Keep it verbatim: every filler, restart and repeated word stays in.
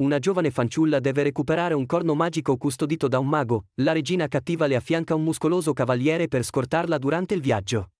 Una giovane fanciulla deve recuperare un corno magico custodito da un mago. La regina cattiva le affianca un muscoloso cavaliere per scortarla durante il viaggio.